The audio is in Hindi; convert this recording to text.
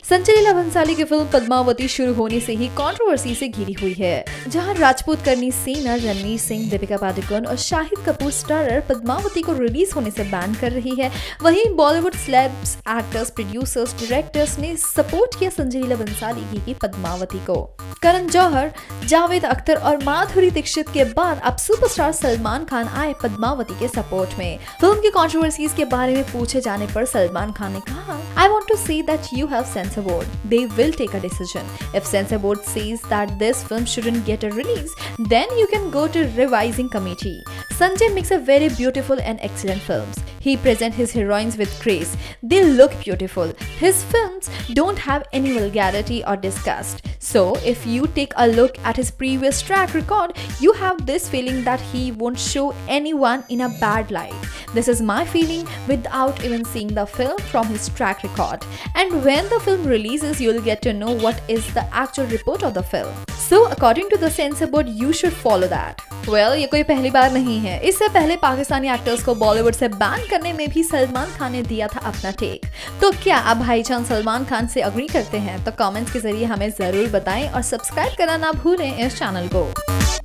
संजय लीला भंसाली की फिल्म पद्मावती शुरू होने से ही कंट्रोवर्सी से घिरी हुई है, जहां राजपूत करनी सेना रणवीर सिंह, दीपिका पादुकोण और शाहिद कपूर स्टारर पद्मावती को रिलीज होने से बैन कर रही है। वहीं Bollywood celebs, actors, producers, directors ने सपोर्ट किया संजय लीला भंसाली की पद्मावती को। करण जौहर, जावेद अख्तर और माधुरी दीक्षित के बाद अब सुपरस्टार सलमान खान आए पद्मावती के सपोर्ट में। फिल्म की कंट्रोवर्सीज के बारे में पूछे जाने पर सलमान खान ने कहा, I want to say that you have censor board. They will take a decision. If censor board says that this film shouldn't get a release, then you can go to revising committee. Sanjay makes a very beautiful and excellent films. He presents his heroines with grace. They look beautiful. His films don't have any vulgarity or disgust. So, if you take a look at his previous track record, you have this feeling that he won't show anyone in a bad light. This is my feeling without even seeing the film from his track record. And when the film releases, you'll get to know what is the actual report of the film. So, according to the censor board, you should follow that. Well, ये कोई पहली बार नहीं है। इससे पहले पाकिस्तानी एक्टर्स को बॉलीवुड से बैन करने में भी सलमान खान ने दिया था अपना टेक। तो क्या अब भाईजान सलमान खान से अग्री करते हैं? तो कमेंट्स के जरिए हमें जरूर बताएं और सब्सक्राइब करना ना भूलें इस चैनल को।